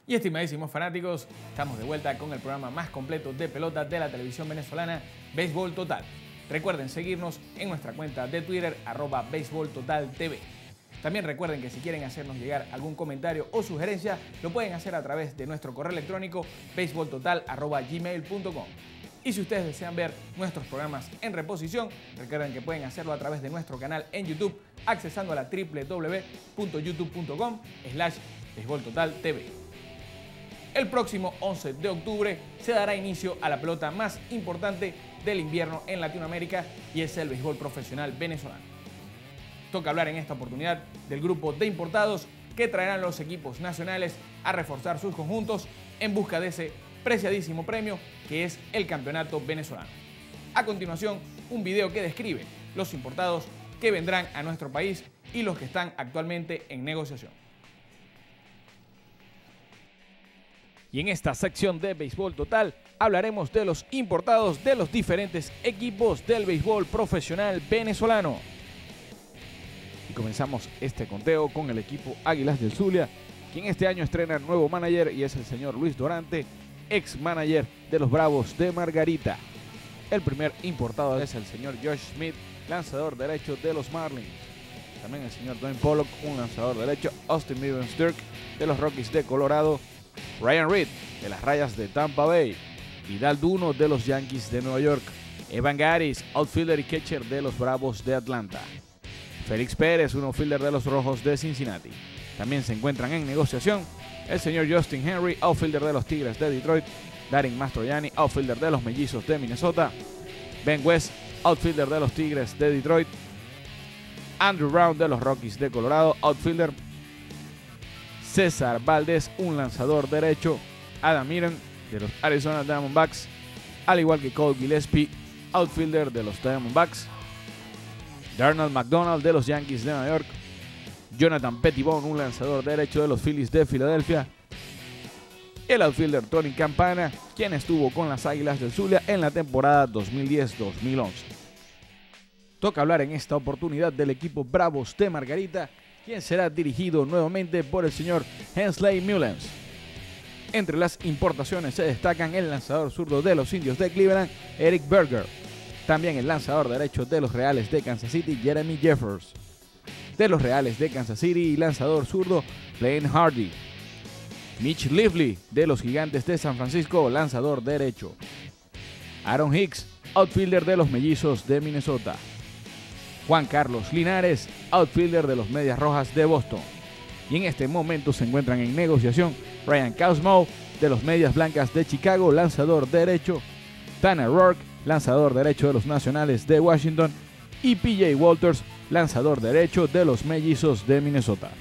Y estimadísimos fanáticos, estamos de vuelta con el programa más completo de pelota de la televisión venezolana, Béisbol Total. Recuerden seguirnos en nuestra cuenta de Twitter, @BéisbolTotalTV. También recuerden que si quieren hacernos llegar algún comentario o sugerencia, lo pueden hacer a través de nuestro correo electrónico beisboltotal@gmail.com. Y si ustedes desean ver nuestros programas en reposición, recuerden que pueden hacerlo a través de nuestro canal en YouTube, accesando a la www.youtube.com/BéisbolTotalTV. El próximo 11 de octubre se dará inicio a la pelota más importante del invierno en Latinoamérica y es el béisbol profesional venezolano. Toca hablar en esta oportunidad del grupo de importados que traerán los equipos nacionales a reforzar sus conjuntos en busca de ese preciadísimo premio que es el campeonato venezolano. A continuación, un video que describe los importados que vendrán a nuestro país y los que están actualmente en negociación. Y en esta sección de Béisbol Total hablaremos de los importados de los diferentes equipos del béisbol profesional venezolano. Y comenzamos este conteo con el equipo Águilas del Zulia, quien este año estrena nuevo manager y es el señor Luis Dorante, ex manager de los Bravos de Margarita. El primer importado es el señor Josh Smith, lanzador derecho de los Marlins. También el señor Dwayne Pollock, un lanzador derecho. Austin Meadows-Dirk de los Rockies de Colorado. Ryan Reed de las Rayas de Tampa Bay. Vidal Duno de los Yankees de Nueva York. Evan Gattis, outfielder y catcher de los Bravos de Atlanta. Félix Pérez, un outfielder de los Rojos de Cincinnati. También se encuentran en negociación el señor Justin Henry, outfielder de los Tigres de Detroit. Darin Mastroianni, outfielder de los Mellizos de Minnesota. Ben West, outfielder de los Tigres de Detroit. Andrew Brown de los Rockies de Colorado, outfielder. César Valdés, un lanzador derecho. Adam Eaton de los Arizona Diamondbacks, al igual que Cole Gillespie, outfielder de los Diamondbacks. Darnell McDonald de los Yankees de Nueva York. Jonathan Pettibone, un lanzador derecho de los Phillies de Filadelfia. El outfielder Tony Campana, quien estuvo con las Águilas del Zulia en la temporada 2010-2011. Toca hablar en esta oportunidad del equipo Bravos de Margarita, quien será dirigido nuevamente por el señor Hensley Mullens. Entre las importaciones se destacan el lanzador zurdo de los Indios de Cleveland, Eric Berger. También el lanzador derecho de los Reales de Kansas City, Jeremy Jeffers. De los Reales de Kansas City, lanzador zurdo, Blaine Hardy. Mitch Lively de los Gigantes de San Francisco, lanzador derecho. Aaron Hicks, outfielder de los Mellizos de Minnesota. Juan Carlos Linares, outfielder de los Medias Rojas de Boston. Y en este momento se encuentran en negociación Ryan Cosmo de los Medias Blancas de Chicago, lanzador derecho. Tanner Roark, lanzador derecho de los Nacionales de Washington. Y PJ Walters, lanzador derecho de los Mellizos de Minnesota.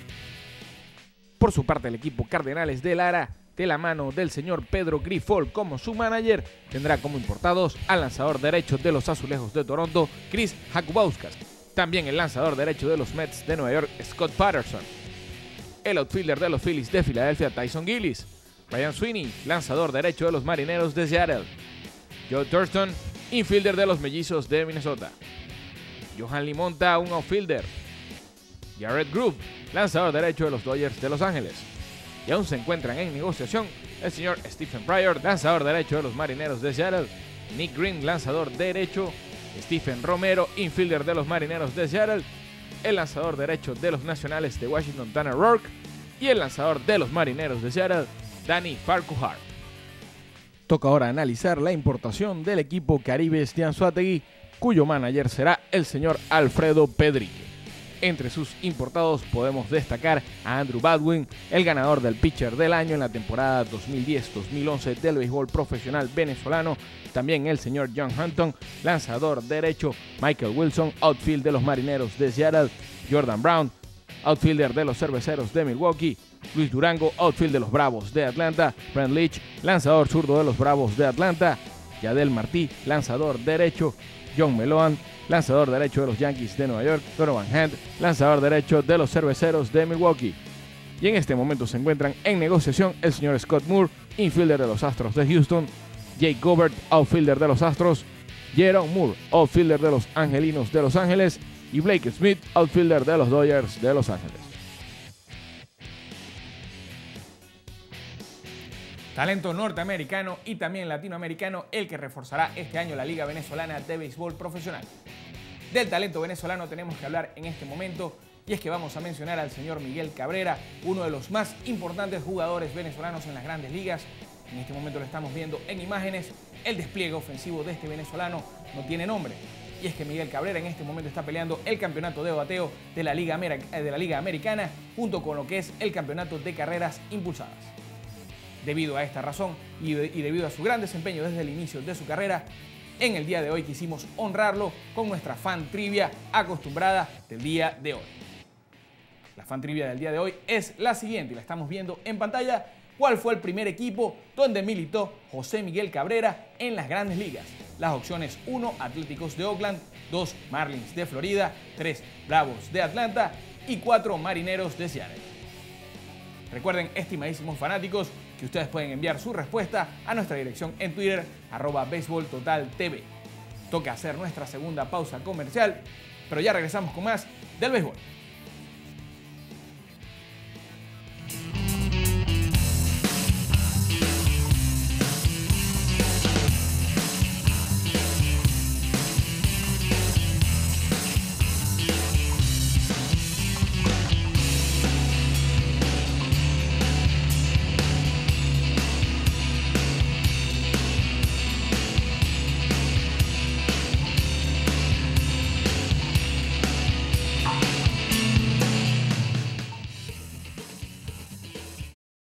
Por su parte, el equipo Cardenales de Lara, de la mano del señor Pedro Grifol como su manager, tendrá como importados al lanzador derecho de los Azulejos de Toronto, Chris Jakubauskas. También el lanzador derecho de los Mets de Nueva York, Scott Patterson. El outfielder de los Phillies de Filadelfia, Tyson Gillis. Ryan Sweeney, lanzador derecho de los Marineros de Seattle. Joe Thurston, infielder de los Mellizos de Minnesota. Johan Limonta, un outfielder. Jared Groove, lanzador derecho de los Dodgers de Los Ángeles. Y aún se encuentran en negociación el señor Stephen Pryor, lanzador derecho de los Marineros de Seattle. Nick Green, lanzador derecho. Stephen Romero, infielder de los Marineros de Seattle. El lanzador derecho de los Nacionales de Washington, Tanner Roark. Y el lanzador de los Marineros de Seattle, Danny Farquhar. Toca ahora analizar la importación del equipo Caribes de Anzoátegui, cuyo manager será el señor Alfredo Pedrique. Entre sus importados podemos destacar a Andrew Baldwin, el ganador del pitcher del año en la temporada 2010-2011 del béisbol profesional venezolano. También el señor John Hunton, lanzador derecho. Michael Wilson, outfield de los Marineros de Seattle. Jordan Brown, outfielder de los Cerveceros de Milwaukee. Luis Durango, outfield de los Bravos de Atlanta. Brent Leach, lanzador zurdo de los Bravos de Atlanta. Yadel Martí, lanzador derecho. John Meloan, lanzador derecho de los Yankees de Nueva York. Donovan Hand, lanzador derecho de los Cerveceros de Milwaukee. Y en este momento se encuentran en negociación el señor Scott Moore, infielder de los Astros de Houston. Jake Gobert, outfielder de los Astros. Jerome Moore, outfielder de los Angelinos de Los Ángeles. Y Blake Smith, outfielder de los Dodgers de Los Ángeles. Talento norteamericano y también latinoamericano, el que reforzará este año la Liga Venezolana de Béisbol Profesional. Del talento venezolano tenemos que hablar en este momento, y es que vamos a mencionar al señor Miguel Cabrera, uno de los más importantes jugadores venezolanos en las grandes ligas. En este momento lo estamos viendo en imágenes. El despliegue ofensivo de este venezolano no tiene nombre. Y es que Miguel Cabrera en este momento está peleando el campeonato de bateo de la Liga Americana junto con lo que es el campeonato de carreras impulsadas. Debido a esta razón y debido a su gran desempeño desde el inicio de su carrera, en el día de hoy quisimos honrarlo con nuestra fan trivia acostumbrada del día de hoy. La fan trivia del día de hoy es la siguiente y la estamos viendo en pantalla. ¿Cuál fue el primer equipo donde militó José Miguel Cabrera en las grandes ligas? Las opciones: 1, Atléticos de Oakland; 2, Marlins de Florida; 3, Bravos de Atlanta; y 4, Marineros de Seattle. Recuerden, estimadísimos fanáticos, que ustedes pueden enviar su respuesta a nuestra dirección en Twitter, @BaseballTotalTV. Toca hacer nuestra segunda pausa comercial, pero ya regresamos con más del béisbol.